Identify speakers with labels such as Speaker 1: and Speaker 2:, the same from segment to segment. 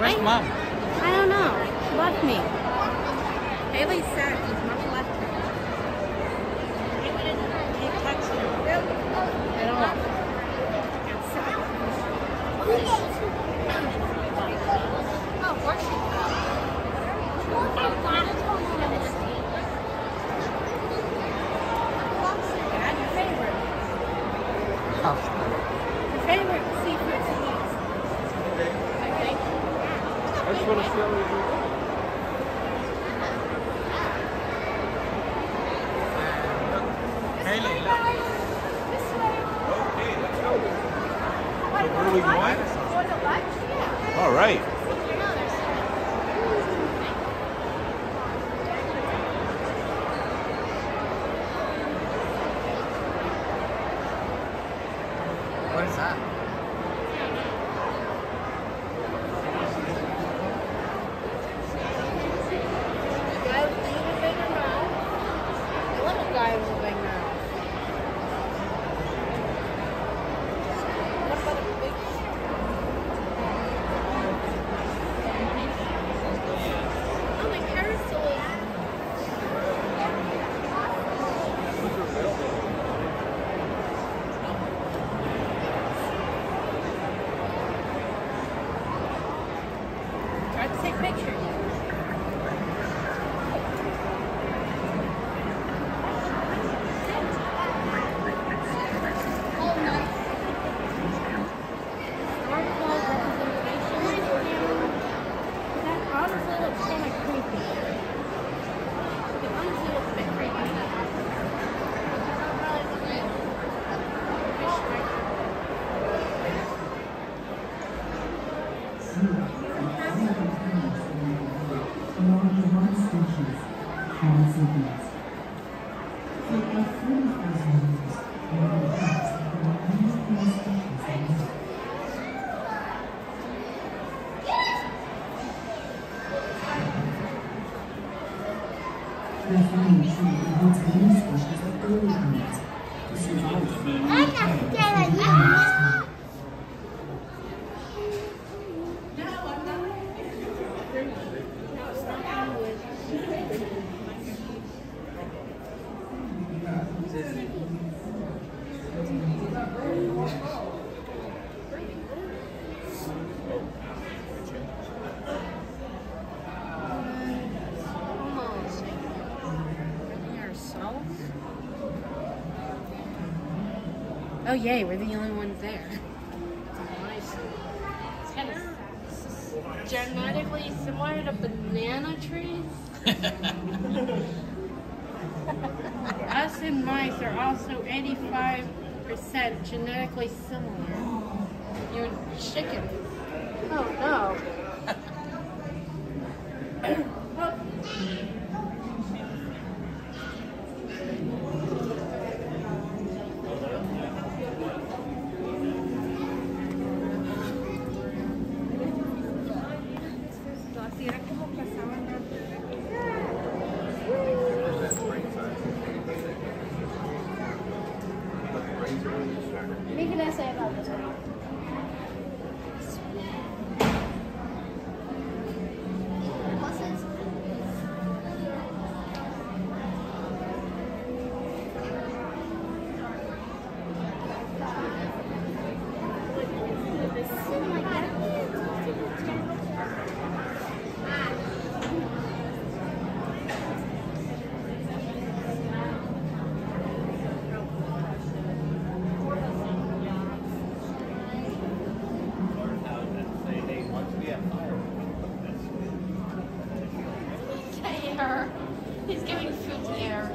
Speaker 1: Where's Mom?
Speaker 2: I don't know. She left me. Haley's sad because Mom left her. Can't touch her. At all. It's sad.
Speaker 3: Oh, where's she
Speaker 2: Dad, your favorite. Your favorite seafood to eat. Okay.
Speaker 1: I just want to show you. Haley, look. Okay, let's go. Where are we going? All right. What is that?
Speaker 2: Guy with the even bigger mouth. The little guy with a big mouth. What about a big? Oh, my carrot's still try to take pictures. Oh yay, we're the only ones there. It's kind of genetically similar to banana trees. Us and mice are also 85% genetically similar. You and chicken. Oh no.
Speaker 3: What can I say about this one? He's giving food to air.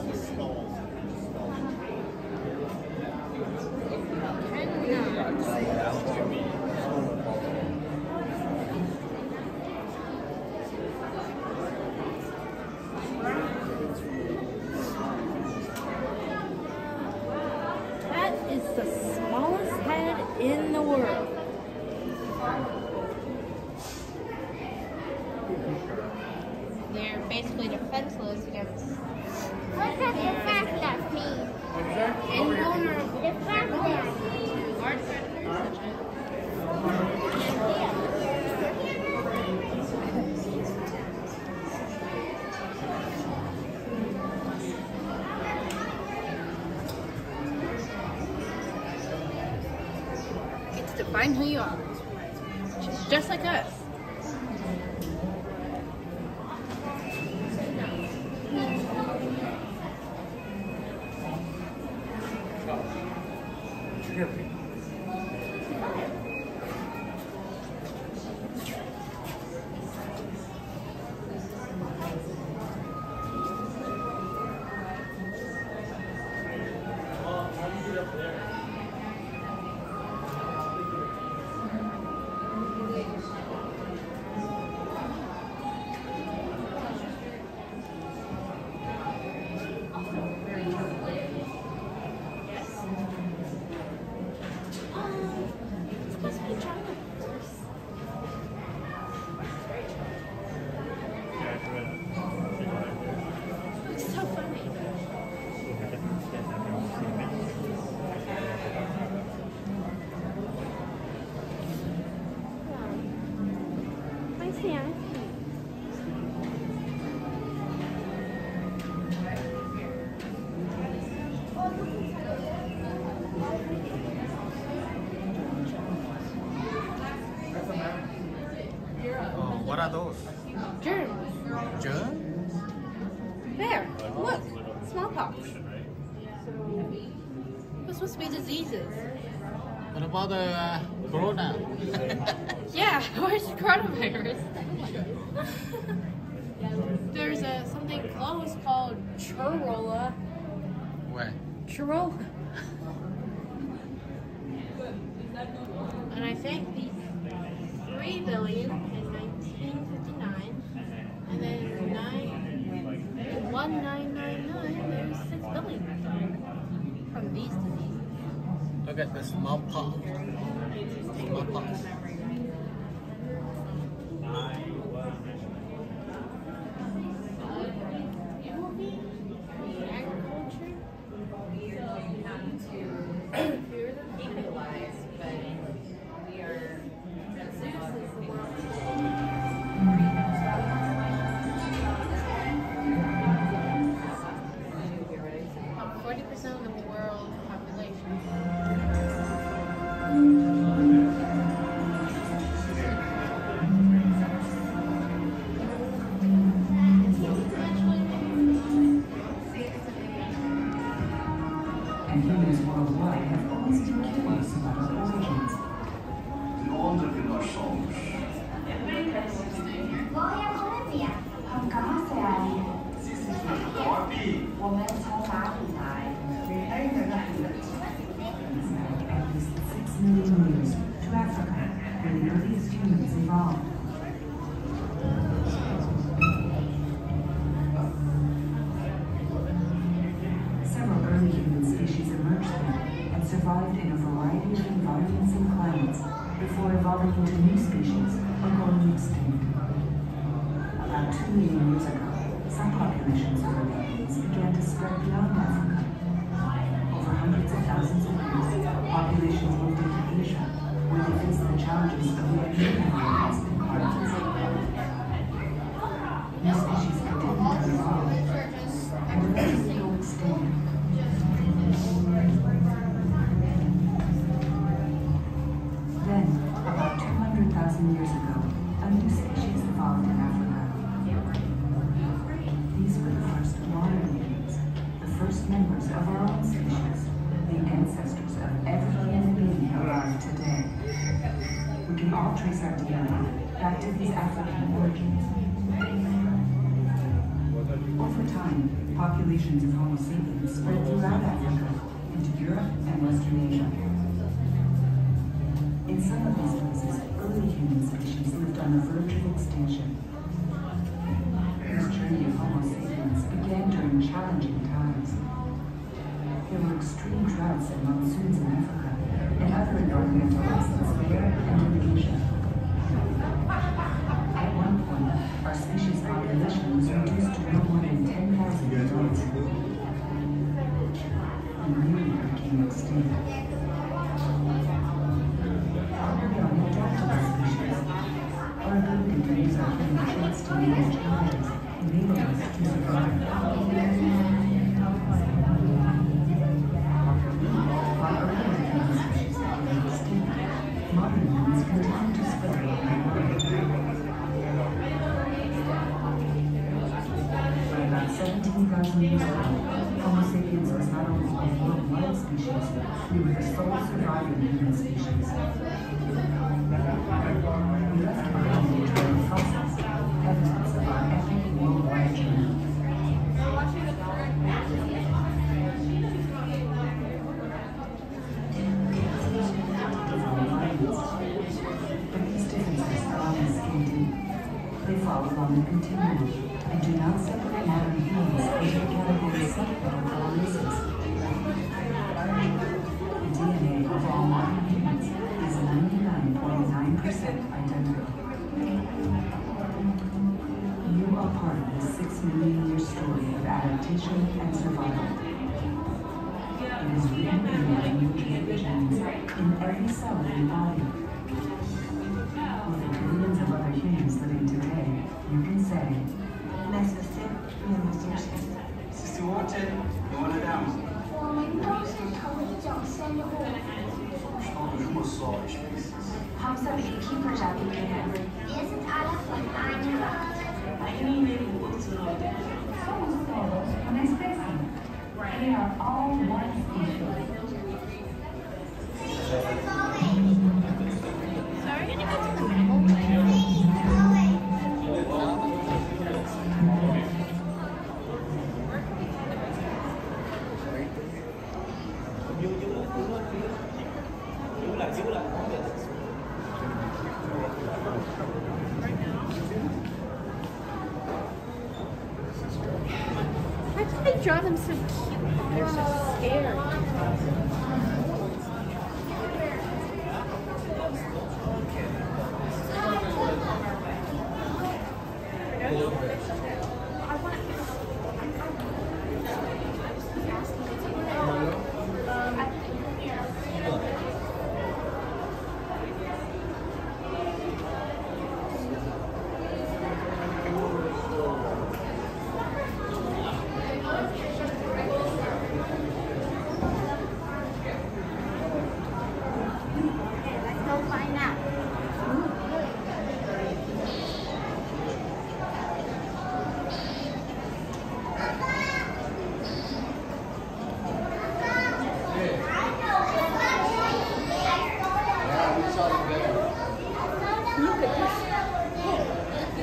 Speaker 2: That is the smallest head in the world.
Speaker 3: They're basically defenseless against.
Speaker 4: What does defenseless mean?
Speaker 3: Invulnerable.
Speaker 4: Defenseless.
Speaker 3: Large predators such as Find who you are. Just like us.
Speaker 5: What are those?
Speaker 3: Germs.
Speaker 5: Germs?
Speaker 3: There. Look. Smallpox. We're supposed to be diseases.
Speaker 5: What about the corona?
Speaker 3: Yeah, where's the coronavirus? There's something close called Chorola.
Speaker 5: Where?
Speaker 3: Chorola. And I think these 3 billion in 1959, and then 1999, there's 6 billion from these diseases.
Speaker 5: Look at the smallpox. Smallpox.
Speaker 6: And humans worldwide have always been curious about our origins.
Speaker 4: Voy a Colombia. 很高兴。我们从哪里来？
Speaker 6: At least 6 million years to Africa, where the earliest humans evolved. Several early human species emerged there and survived in a variety of environments and climates before evolving into new species or going extinct. About 2 million years ago, some populations of early humans began to spread beyond Africa. Over hundreds of thousands of years, populations moved into Asia, where they faced the challenges of the unknown environments and climates. New species continued to evolve, and eventually go extinct. Then, about 200,000 years ago, a new species evolved in Africa. These were the first modern humans, the first members of our own species, the ancestors of every human being alive today. We can all trace our DNA back to these African origins. Over time, populations of Homo sapiens spread throughout Africa, into Europe and Western Asia. In some of these places, early human species lived on the verge of extinction. This journey of Homo sapiens began during challenging times. There were extreme droughts and monsoons in Africa, and other environmental incidents there and in Asia. At one point, our species population was reduced to no more than 10,000 adults. We nearly became extinct. Beyond adaptive species, our ability to use our human traits to meet challenges enabled us to survive. While earlier human species became extinct, modern 60,000 years ago, Homo sapiens was not only a worldwide species, we were the sole surviving human species. We left behind the eternal fossils, evidence of our epic worldwide journey. But these differences are only skin deep. They fall along the continuum and do not separate modern humans into the category of subcategory races. The DNA of all modern humans is 99.9% identical. You are part of the 6 million year story of adaptation and survival. It is written in your unique genes in every cell of your body. With the billions of other humans living today, you can say,
Speaker 7: Sisi wote ni wanadamu.
Speaker 4: 我们都是同一种生物。
Speaker 7: Somos só espécies.
Speaker 4: हम सब एक ही प्रजाति के हैं। Wir sind alle von einem Gott.
Speaker 6: somos todos una especie. We are all one species.
Speaker 3: Why did they draw them so cute? They're so scared.
Speaker 1: Let's go find out.
Speaker 3: Look at this.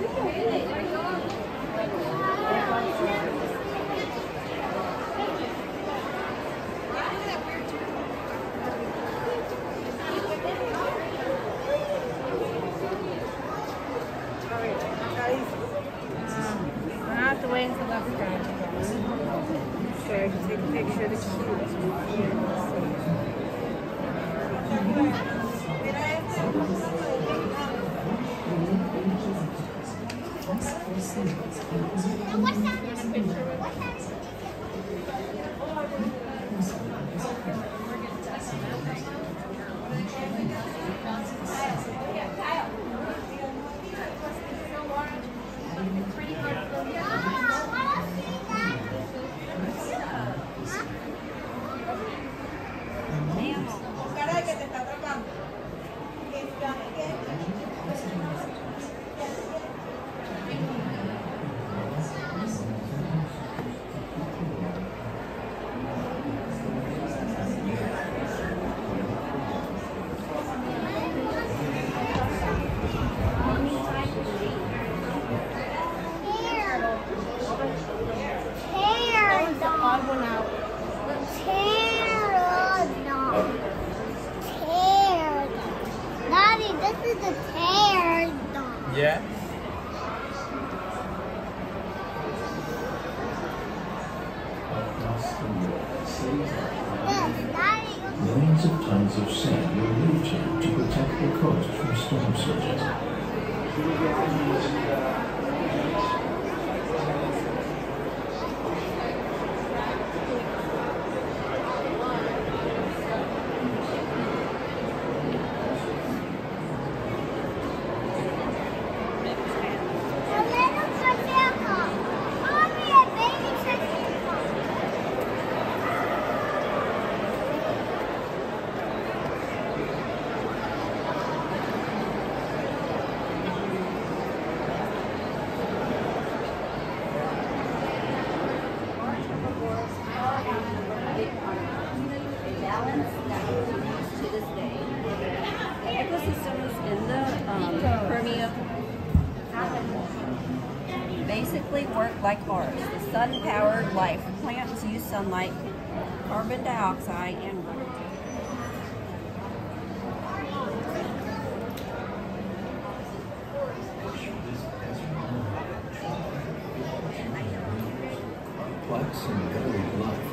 Speaker 2: I have to wait until that's done. So I can take a picture of the
Speaker 1: Daddy, this is the pterodon.
Speaker 5: Yeah.
Speaker 8: Millions of tons of sand were moved here to protect the coast from storm surges.
Speaker 9: Ecosystems in the Permian basically work like ours. The sun-powered life. Plants use sunlight, carbon dioxide, and water.
Speaker 8: Complex and varied life.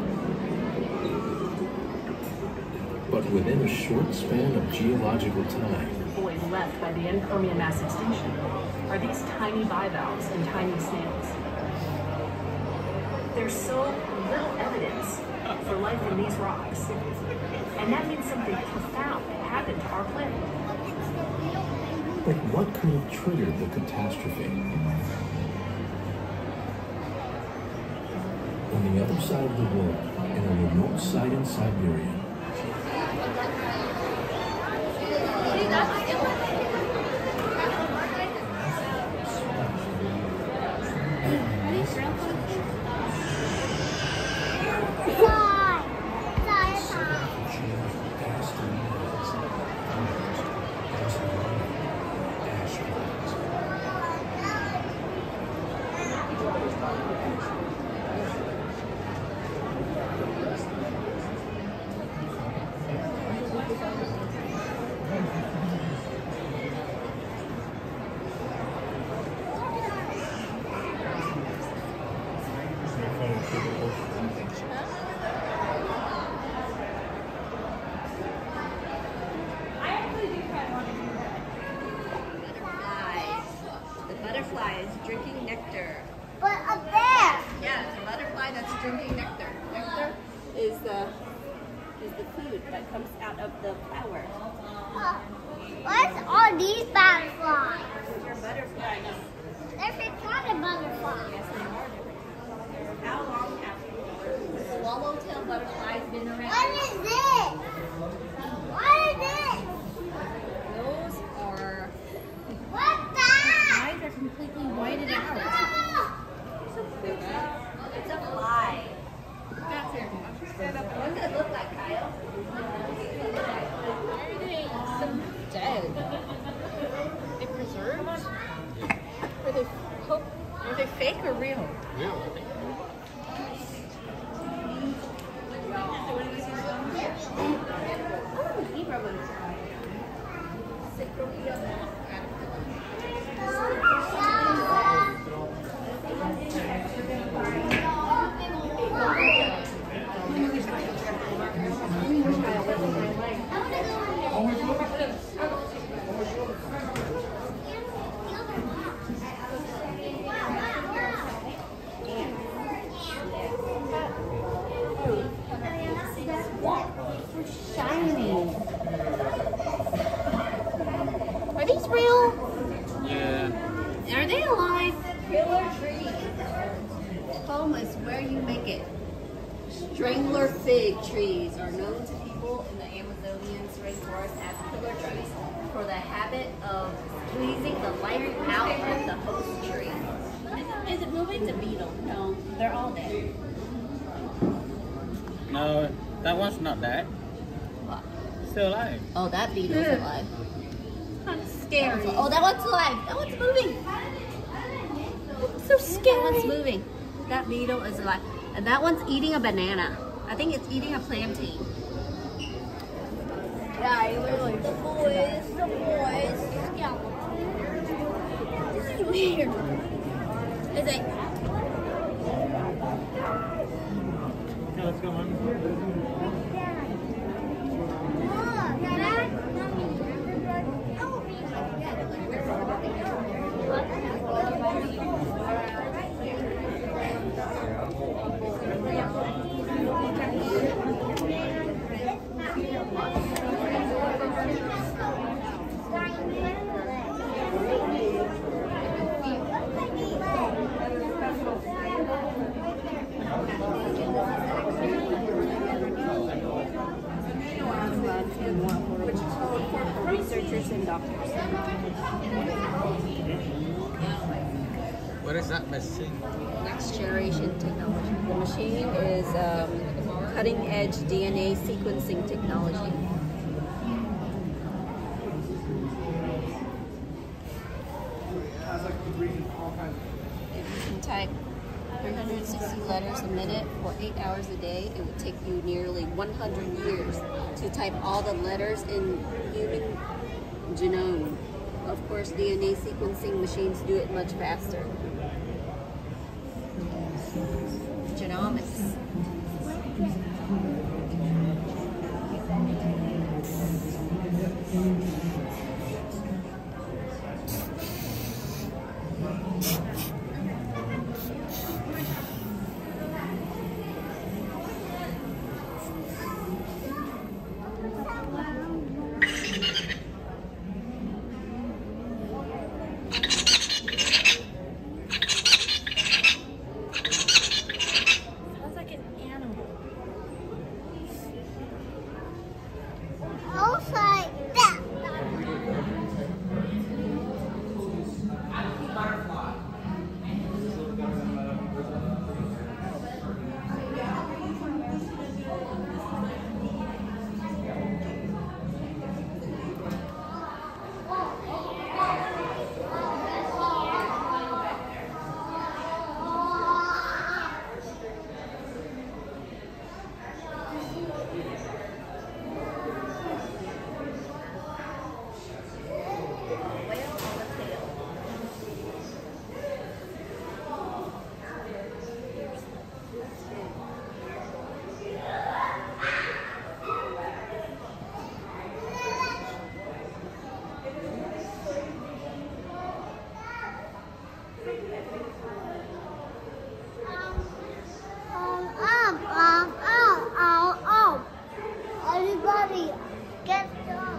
Speaker 8: But within a short span of geological time,
Speaker 10: void left by the end Permian mass extinction are these tiny bivalves and tiny snails. There's so little evidence for life in these rocks, and that means something profound happened to our planet.
Speaker 8: but what could have triggered the catastrophe? On the other side of the world, in a remote site in Siberia,
Speaker 9: The butterfly is drinking nectar.
Speaker 1: But up there.
Speaker 9: Yeah, it's a butterfly that's drinking nectar. Nectar is the food that comes out of the flower.
Speaker 1: Where's all these butterflies?
Speaker 9: Your butterfly.
Speaker 1: They're retarded butterflies.
Speaker 9: Yes, they are different. How long have the swallowtail butterflies been around?
Speaker 1: What is this? What is this?
Speaker 9: Those are
Speaker 1: What's that?
Speaker 9: eyes are completely whited out. It's a fly. That's it. What does it look like, Kyle?
Speaker 2: Everything's so dead. It preserves.
Speaker 9: Are they fake or real?
Speaker 5: Real, I think.
Speaker 9: Shiny. Are these real?
Speaker 5: Yeah.
Speaker 9: Are they alive? Killer trees. Home is where you make it. Strangler fig trees are known to people in the Amazonian rainforest as killer trees for the habit of squeezing the life out of the host tree. Is it moving? It's a beetle. No, they're all dead.
Speaker 5: No, that one's not dead.
Speaker 9: What?
Speaker 5: Still alive.
Speaker 9: Oh, that beetle's alive. That's scary. Oh, that one's alive. That one's moving. It's so scary. That one's moving. That beetle is alive. And that one's eating a banana. I think it's eating a plantain. Yeah, literally. The boys. Yeah. This is weird. Is it?
Speaker 5: Okay, let's go, Mom.
Speaker 9: Researchers and doctors.
Speaker 5: What is that machine?
Speaker 9: Next generation technology. The machine is cutting edge DNA sequencing technology. If you can type 360 letters a minute for 8 hours a day, it would take you nearly 100 years to type all the letters in human genome. Of course, DNA sequencing machines do it much faster. Genomics.
Speaker 1: Everybody, get down.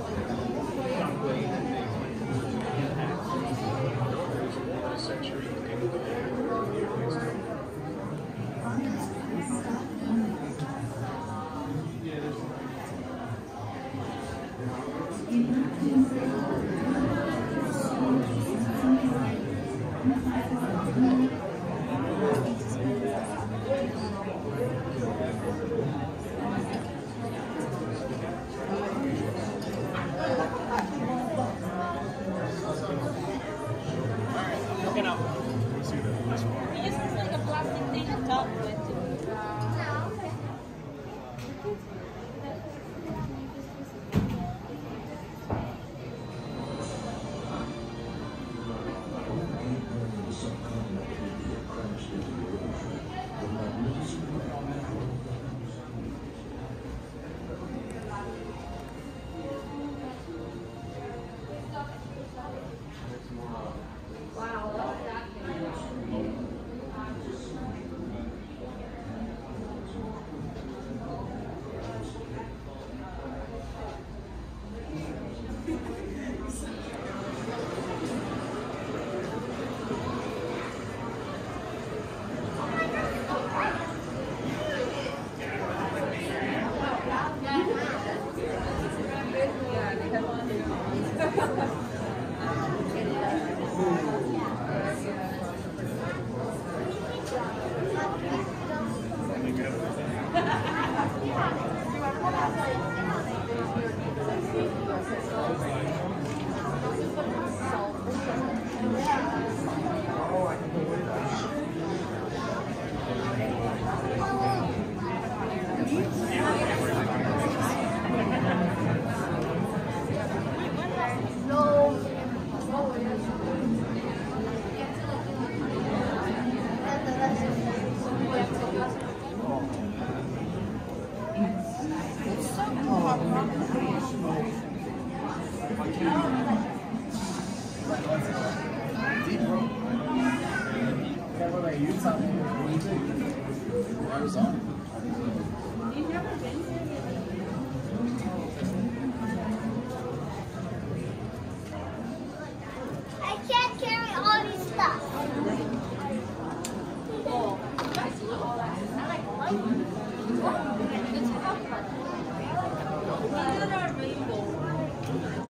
Speaker 3: He just has like a plastic thing on top of it.
Speaker 5: Arizona.
Speaker 3: You've never been to